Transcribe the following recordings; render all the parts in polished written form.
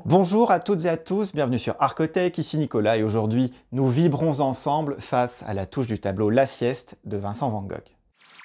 Bonjour à toutes et à tous, bienvenue sur Arcotech, ici Nicolas et aujourd'hui nous vibrons ensemble face à la touche du tableau La Sieste de Vincent van Gogh.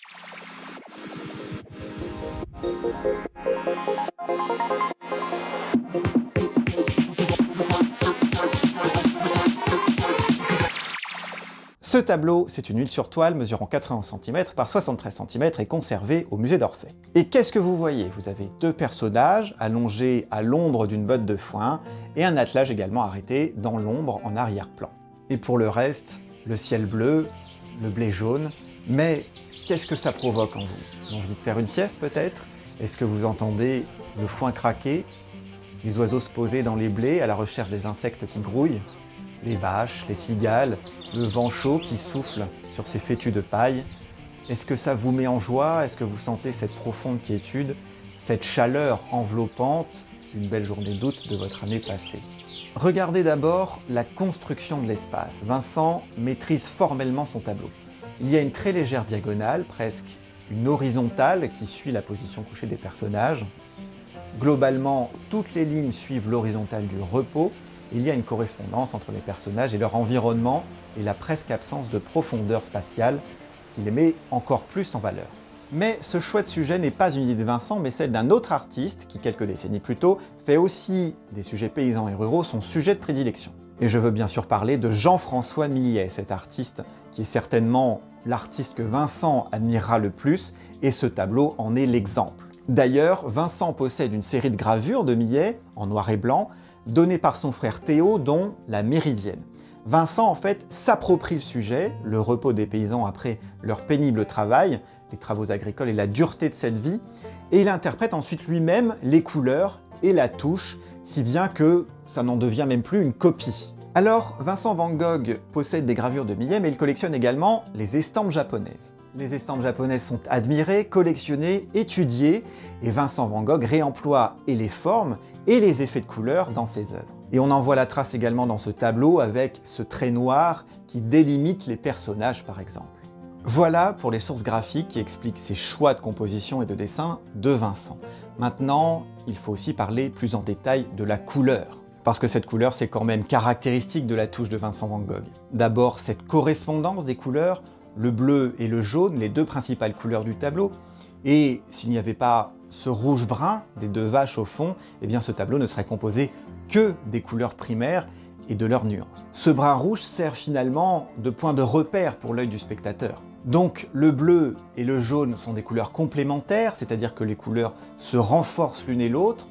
Ce tableau, c'est une huile sur toile mesurant 80 cm par 73 cm et conservée au musée d'Orsay. Et qu'est-ce que vous voyez? Vous avez deux personnages allongés à l'ombre d'une botte de foin et un attelage également arrêté dans l'ombre en arrière-plan. Et pour le reste, le ciel bleu, le blé jaune, mais qu'est-ce que ça provoque en vous? Envie de faire une sieste peut-être? Est-ce que vous entendez le foin craquer, les oiseaux se poser dans les blés à la recherche des insectes qui grouillent, les vaches, les cigales, le vent chaud qui souffle sur ces fétus de paille? Est-ce que ça vous met en joie? Est-ce que vous sentez cette profonde quiétude, cette chaleur enveloppante d'une belle journée d'août de votre année passée? Regardez d'abord la construction de l'espace. Vincent maîtrise formellement son tableau. Il y a une très légère diagonale, presque une horizontale qui suit la position couchée des personnages. Globalement, toutes les lignes suivent l'horizontale du repos. Il y a une correspondance entre les personnages et leur environnement et la presque absence de profondeur spatiale qui les met encore plus en valeur. Mais ce chouette sujet n'est pas une idée de Vincent, mais celle d'un autre artiste qui, quelques décennies plus tôt, fait aussi des sujets paysans et ruraux son sujet de prédilection. Et je veux bien sûr parler de Jean-François Millet, cet artiste qui est certainement l'artiste que Vincent admirera le plus, et ce tableau en est l'exemple. D'ailleurs, Vincent possède une série de gravures de Millet, en noir et blanc, données par son frère Théo, dont la Méridienne. Vincent, en fait, s'approprie le sujet, le repos des paysans après leur pénible travail, les travaux agricoles et la dureté de cette vie, et il interprète ensuite lui-même les couleurs et la touche, si bien que ça n'en devient même plus une copie. Alors, Vincent van Gogh possède des gravures de Millet, mais il collectionne également les estampes japonaises. Les estampes japonaises sont admirées, collectionnées, étudiées, et Vincent van Gogh réemploie et les formes et les effets de couleur dans ses œuvres. Et on en voit la trace également dans ce tableau avec ce trait noir qui délimite les personnages par exemple. Voilà pour les sources graphiques qui expliquent ces choix de composition et de dessin de Vincent. Maintenant, il faut aussi parler plus en détail de la couleur, parce que cette couleur c'est quand même caractéristique de la touche de Vincent van Gogh. D'abord cette correspondance des couleurs, le bleu et le jaune, les deux principales couleurs du tableau, et s'il n'y avait pas ce rouge-brun des deux vaches au fond, eh bien ce tableau ne serait composé que des couleurs primaires et de leurs nuances. Ce brun rouge sert finalement de point de repère pour l'œil du spectateur. Donc le bleu et le jaune sont des couleurs complémentaires, c'est-à-dire que les couleurs se renforcent l'une et l'autre,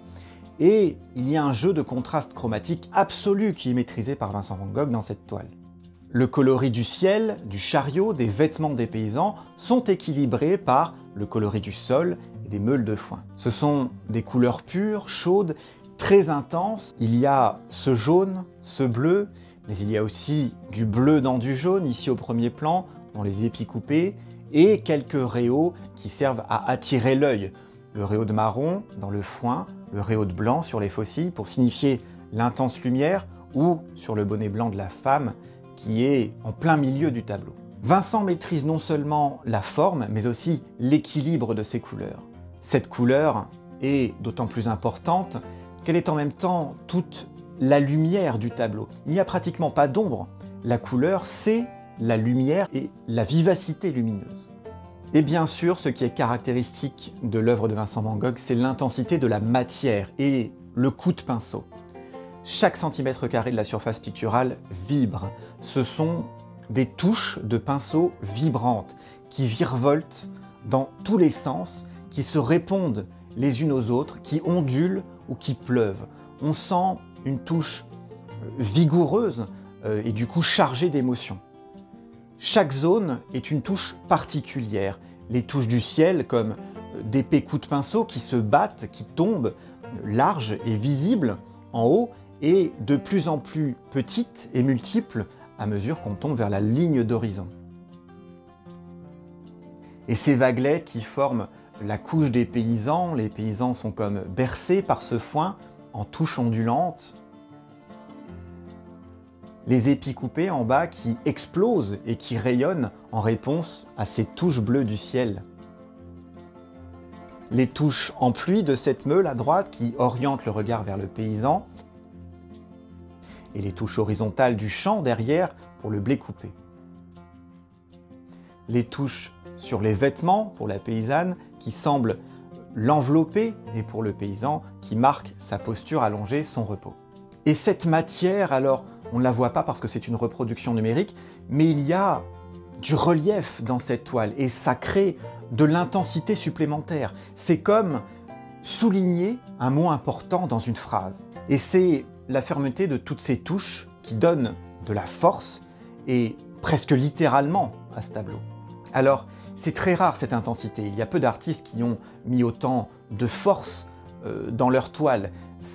et il y a un jeu de contraste chromatique absolu qui est maîtrisé par Vincent van Gogh dans cette toile. Le coloris du ciel, du chariot, des vêtements des paysans sont équilibrés par le coloris du sol et des meules de foin. Ce sont des couleurs pures, chaudes, très intenses. Il y a ce jaune, ce bleu, mais il y a aussi du bleu dans du jaune, ici au premier plan, dans les épis coupés, et quelques rayos qui servent à attirer l'œil. Le rayot de marron dans le foin, le rayot de blanc sur les faucilles pour signifier l'intense lumière, ou sur le bonnet blanc de la femme qui est en plein milieu du tableau. Vincent maîtrise non seulement la forme, mais aussi l'équilibre de ses couleurs. Cette couleur est d'autant plus importante qu'elle est en même temps toute la lumière du tableau. Il n'y a pratiquement pas d'ombre. La couleur, c'est la lumière et la vivacité lumineuse. Et bien sûr, ce qui est caractéristique de l'œuvre de Vincent van Gogh, c'est l'intensité de la matière et le coup de pinceau. Chaque centimètre carré de la surface picturale vibre. Ce sont des touches de pinceau vibrantes qui virevoltent dans tous les sens, qui se répondent les unes aux autres, qui ondulent ou qui pleuvent. On sent une touche vigoureuse et du coup chargée d'émotions. Chaque zone est une touche particulière. Les touches du ciel comme d'épais coups de pinceau qui se battent, qui tombent, larges et visibles en haut, et de plus en plus petites et multiples à mesure qu'on tombe vers la ligne d'horizon. Et ces vaguelettes qui forment la couche des paysans, les paysans sont comme bercés par ce foin en touches ondulantes. Les épis coupés en bas qui explosent et qui rayonnent en réponse à ces touches bleues du ciel. Les touches en pluie de cette meule à droite qui orientent le regard vers le paysan, et les touches horizontales du champ derrière pour le blé coupé. Les touches sur les vêtements pour la paysanne qui semblent l'envelopper et pour le paysan qui marque sa posture allongée, son repos. Et cette matière, alors, on ne la voit pas parce que c'est une reproduction numérique, mais il y a du relief dans cette toile et ça crée de l'intensité supplémentaire. C'est comme souligner un mot important dans une phrase. Et c'est la fermeté de toutes ces touches qui donne de la force et presque littéralement à ce tableau. Alors, c'est très rare cette intensité. Il y a peu d'artistes qui ont mis autant de force dans leur toile.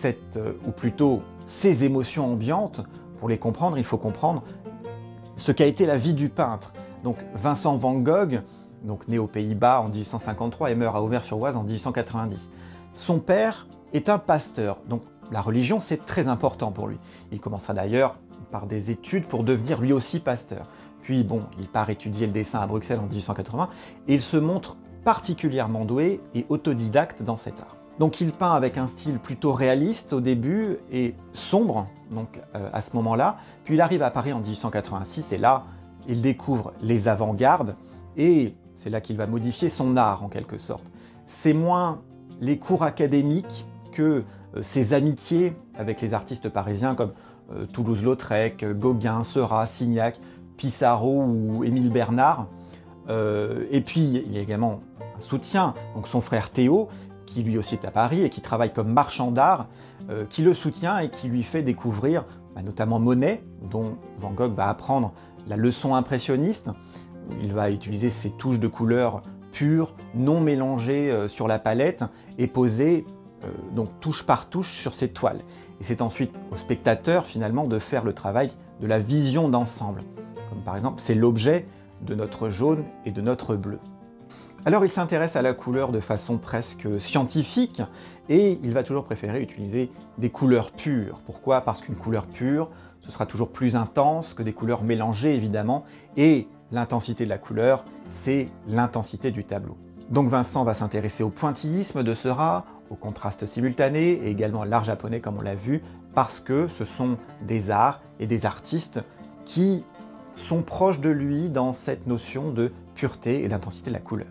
Ou plutôt ces émotions ambiantes. Pour les comprendre, il faut comprendre ce qu'a été la vie du peintre. Donc Vincent van Gogh, né aux Pays-Bas en 1853 et meurt à Auvers-sur-Oise en 1890. Son père est un pasteur, donc la religion c'est très important pour lui. Il commencera d'ailleurs par des études pour devenir lui aussi pasteur. Puis il part étudier le dessin à Bruxelles en 1880 et il se montre particulièrement doué et autodidacte dans cet art. Donc il peint avec un style plutôt réaliste au début et sombre à ce moment-là. Puis il arrive à Paris en 1886 et là, il découvre les avant-gardes et c'est là qu'il va modifier son art en quelque sorte. C'est moins les cours académiques que ses amitiés avec les artistes parisiens comme Toulouse-Lautrec, Gauguin, Seurat, Signac, Pissarro ou Émile Bernard. Et puis il y a également un soutien, donc son frère Théo, qui lui aussi est à Paris et qui travaille comme marchand d'art, qui le soutient et qui lui fait découvrir notamment Monet, dont Van Gogh va apprendre la leçon impressionniste. Il va utiliser ces touches de couleurs pures, non mélangées sur la palette et poser touche par touche sur ces toiles. Et c'est ensuite au spectateur finalement de faire le travail de la vision d'ensemble. Comme par exemple, c'est l'objet de notre jaune et de notre bleu. Alors il s'intéresse à la couleur de façon presque scientifique et il va toujours préférer utiliser des couleurs pures. Pourquoi? Parce qu'une couleur pure, ce sera toujours plus intense que des couleurs mélangées évidemment, et l'intensité de la couleur, c'est l'intensité du tableau. Donc Vincent va s'intéresser au pointillisme de Seurat, au contraste simultané et également à l'art japonais comme on l'a vu, parce que ce sont des arts et des artistes qui sont proches de lui dans cette notion de pureté et d'intensité de la couleur.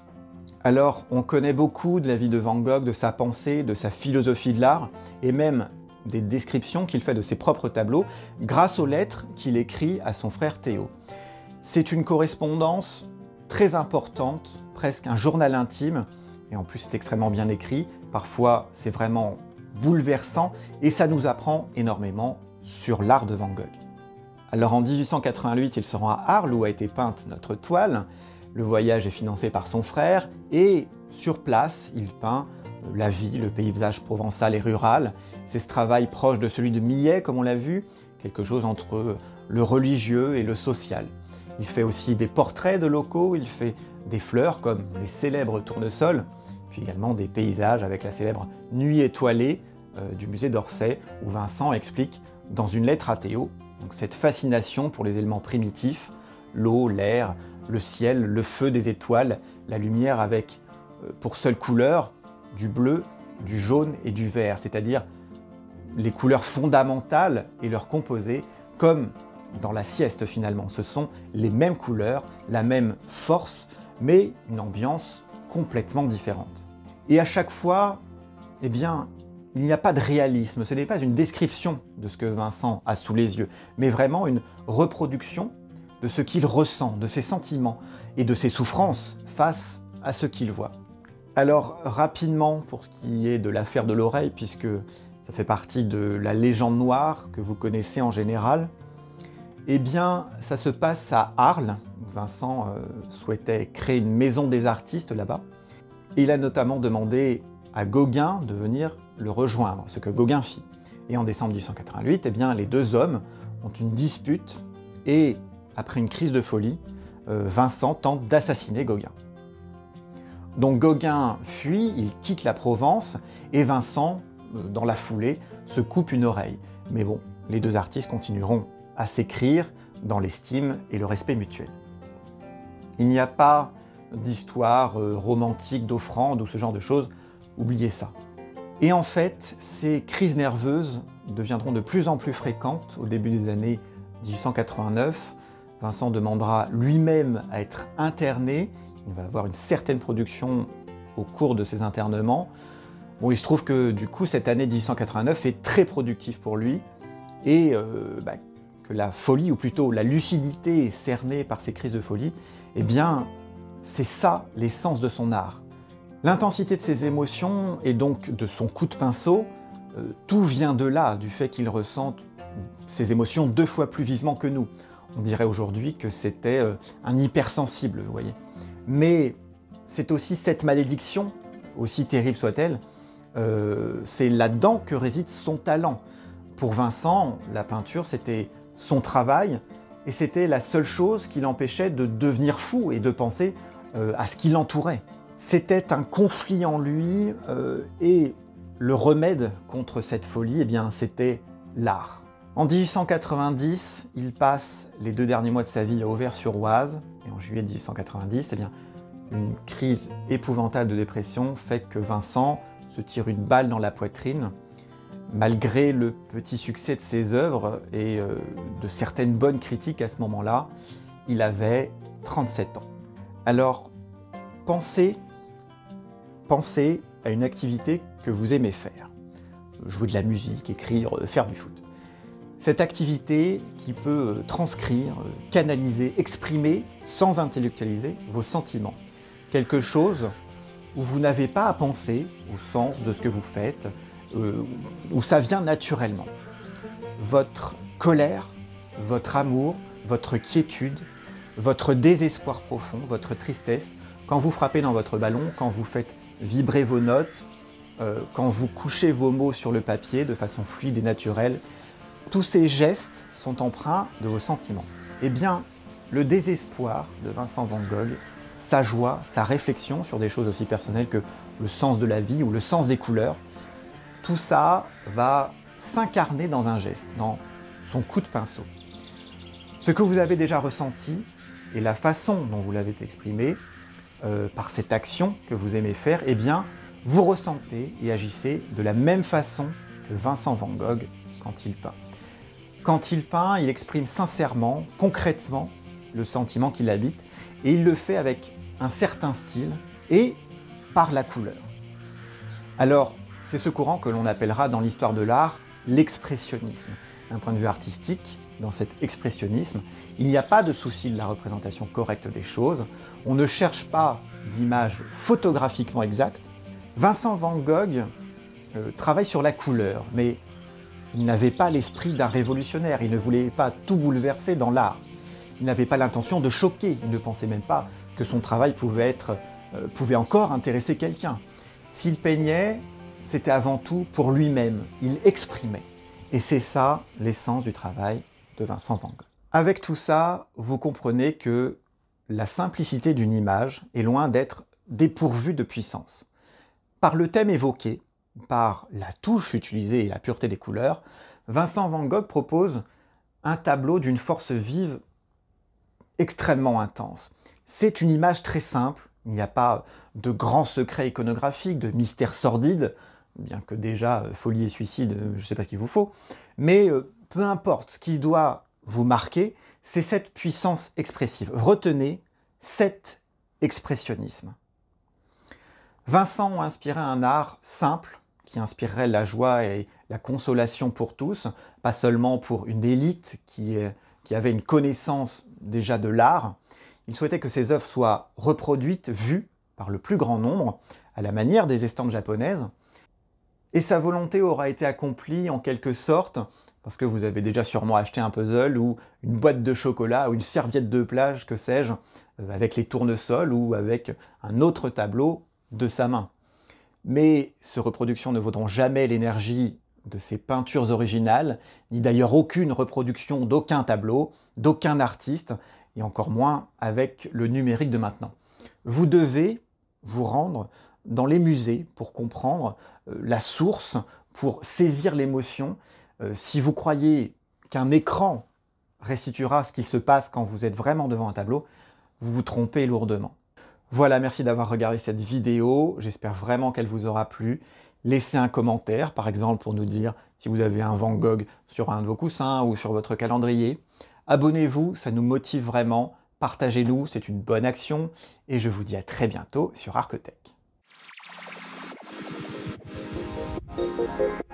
Alors, on connaît beaucoup de la vie de Van Gogh, de sa pensée, de sa philosophie de l'art, et même des descriptions qu'il fait de ses propres tableaux, grâce aux lettres qu'il écrit à son frère Théo. C'est une correspondance très importante, presque un journal intime, et en plus c'est extrêmement bien écrit, parfois c'est vraiment bouleversant, et ça nous apprend énormément sur l'art de Van Gogh. Alors en 1888, il se rend à Arles où a été peinte notre toile. Le voyage est financé par son frère et sur place, il peint la vie, le paysage provençal et rural. C'est ce travail proche de celui de Millet, comme on l'a vu, quelque chose entre le religieux et le social. Il fait aussi des portraits de locaux, il fait des fleurs comme les célèbres tournesols, puis également des paysages avec la célèbre Nuit étoilée du musée d'Orsay, où Vincent explique dans une lettre à Théo cette fascination pour les éléments primitifs, l'eau, l'air, le ciel, le feu des étoiles, la lumière avec pour seule couleur du bleu, du jaune et du vert, c'est-à-dire les couleurs fondamentales et leurs composés, comme dans la sieste finalement. Ce sont les mêmes couleurs, la même force, mais une ambiance complètement différente. Et à chaque fois, il n'y a pas de réalisme, ce n'est pas une description de ce que Vincent a sous les yeux, mais vraiment une reproduction de ce qu'il ressent, de ses sentiments et de ses souffrances face à ce qu'il voit. Alors rapidement, pour ce qui est de l'affaire de l'oreille, puisque ça fait partie de la légende noire que vous connaissez en général, ça se passe à Arles, où Vincent souhaitait créer une maison des artistes là-bas. Et il a notamment demandé à Gauguin de venir le rejoindre, ce que Gauguin fit. Et en décembre 1888, les deux hommes ont une dispute et, après une crise de folie, Vincent tente d'assassiner Gauguin. Donc Gauguin fuit, il quitte la Provence et Vincent, dans la foulée, se coupe une oreille. Mais les deux artistes continueront à s'écrire dans l'estime et le respect mutuel. Il n'y a pas d'histoire romantique, d'offrande ou ce genre de choses, oubliez ça. Et en fait, ces crises nerveuses deviendront de plus en plus fréquentes au début des années 1889. Vincent demandera lui-même à être interné. Il va avoir une certaine production au cours de ces internements. Bon, il se trouve que du coup, cette année 1889 est très productive pour lui et que la folie, ou plutôt la lucidité cernée par ces crises de folie, eh bien, c'est ça l'essence de son art. L'intensité de ses émotions et donc de son coup de pinceau, tout vient de là, du fait qu'il ressente ses émotions 2 fois plus vivement que nous. On dirait aujourd'hui que c'était un hypersensible, vous voyez. Mais c'est aussi cette malédiction, aussi terrible soit-elle, c'est là-dedans que réside son talent. Pour Vincent, la peinture, c'était son travail, et c'était la seule chose qui l'empêchait de devenir fou et de penser à ce qui l'entourait. C'était un conflit en lui, et le remède contre cette folie, eh bien, c'était l'art. En 1890, il passe les 2 derniers mois de sa vie à Auvers-sur-Oise, et en juillet 1890, eh bien, une crise épouvantable de dépression fait que Vincent se tire une balle dans la poitrine. Malgré le petit succès de ses œuvres et de certaines bonnes critiques à ce moment-là, il avait 37 ans. Alors, pensez à une activité que vous aimez faire. Jouer de la musique, écrire, faire du foot. Cette activité qui peut transcrire, canaliser, exprimer, sans intellectualiser, vos sentiments. Quelque chose où vous n'avez pas à penser au sens de ce que vous faites, où ça vient naturellement. Votre colère, votre amour, votre quiétude, votre désespoir profond, votre tristesse, quand vous frappez dans votre ballon, quand vous faites vibrer vos notes, quand vous couchez vos mots sur le papier de façon fluide et naturelle, tous ces gestes sont empreints de vos sentiments. Eh bien, le désespoir de Vincent van Gogh, sa joie, sa réflexion sur des choses aussi personnelles que le sens de la vie ou le sens des couleurs, tout ça va s'incarner dans un geste, dans son coup de pinceau. Ce que vous avez déjà ressenti et la façon dont vous l'avez exprimé, par cette action que vous aimez faire, eh bien, vous ressentez et agissez de la même façon que Vincent van Gogh quand il peint. Quand il peint, il exprime sincèrement, concrètement, le sentiment qui l'habite, et il le fait avec un certain style et par la couleur. Alors, c'est ce courant que l'on appellera dans l'histoire de l'art l'expressionnisme. D'un point de vue artistique, dans cet expressionnisme, il n'y a pas de souci de la représentation correcte des choses, on ne cherche pas d'image photographiquement exacte. Vincent van Gogh travaille sur la couleur, mais il n'avait pas l'esprit d'un révolutionnaire, il ne voulait pas tout bouleverser dans l'art. Il n'avait pas l'intention de choquer, il ne pensait même pas que son travail pouvait encore intéresser quelqu'un. S'il peignait, c'était avant tout pour lui-même, il exprimait. Et c'est ça l'essence du travail de Vincent van Gogh. Avec tout ça, vous comprenez que la simplicité d'une image est loin d'être dépourvue de puissance. Par le thème évoqué, par la touche utilisée et la pureté des couleurs, Vincent van Gogh propose un tableau d'une force vive extrêmement intense. C'est une image très simple, il n'y a pas de grands secrets iconographiques, de mystères sordides, bien que déjà folie et suicide, je ne sais pas ce qu'il vous faut, mais peu importe, ce qui doit vous marquer, c'est cette puissance expressive. Retenez cet expressionnisme. Vincent a inspiré un art simple, qui inspirerait la joie et la consolation pour tous, pas seulement pour une élite qui avait une connaissance déjà de l'art. Il souhaitait que ses œuvres soient reproduites, vues par le plus grand nombre, à la manière des estampes japonaises. Et sa volonté aura été accomplie en quelque sorte, parce que vous avez déjà sûrement acheté un puzzle ou une boîte de chocolat ou une serviette de plage, que sais-je, avec les tournesols ou avec un autre tableau de sa main. Mais ces reproductions ne vaudront jamais l'énergie de ses peintures originales, ni d'ailleurs aucune reproduction d'aucun tableau, d'aucun artiste, et encore moins avec le numérique de maintenant. Vous devez vous rendre dans les musées pour comprendre la source, pour saisir l'émotion. Si vous croyez qu'un écran restituera ce qu'il se passe quand vous êtes vraiment devant un tableau, vous vous trompez lourdement. Voilà, merci d'avoir regardé cette vidéo, j'espère vraiment qu'elle vous aura plu. Laissez un commentaire, par exemple, pour nous dire si vous avez un Van Gogh sur un de vos coussins ou sur votre calendrier. Abonnez-vous, ça nous motive vraiment. Partagez-nous, c'est une bonne action. Et je vous dis à très bientôt sur Arcotech.